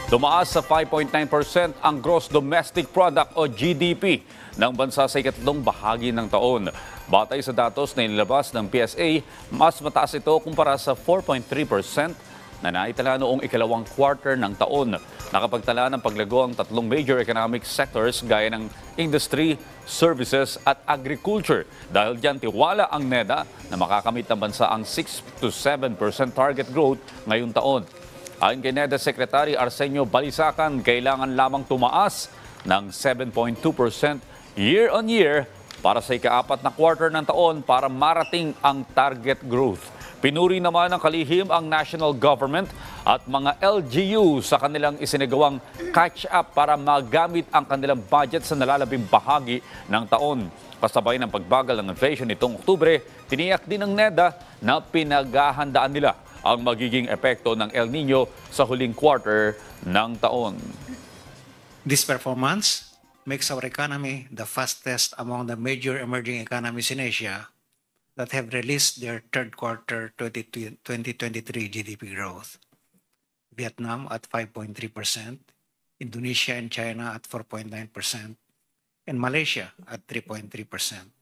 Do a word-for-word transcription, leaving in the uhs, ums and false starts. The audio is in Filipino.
Tumaas sa five point nine percent ang gross domestic product o G D P ng bansa sa ikatlong bahagi ng taon. Batay sa datos na inilabas ng P S A, mas mataas ito kumpara sa four point three percent na naitala noong ikalawang quarter ng taon. Nakapagtala ng paglago ang tatlong major economic sectors gaya ng industry, services at agriculture. Dahil diyan tiwala ang NEDA na makakamit ng bansa ang six to seven percent target growth ngayong taon. Ayon kay NEDA Secretary Arsenio Balisacan, kailangan lamang tumaas ng seven point two percent year-on-year para sa ikaapat na quarter ng taon para marating ang target growth. Pinuri naman ng kalihim ang national government at mga L G U sa kanilang isinagawang catch-up para magamit ang kanilang budget sa nalalabing bahagi ng taon. Kasabay ng pagbagal ng inflation nitong Oktubre, tiniyak din ng NEDA na pinaghahandaan nila ang magiging epekto ng El Nino sa huling quarter ng taon. This performance makes our economy the fastest among the major emerging economies in Asia that have released their third quarter twenty twenty-three G D P growth. Vietnam at five point three percent, Indonesia and China at four point nine percent, and Malaysia at three point three percent.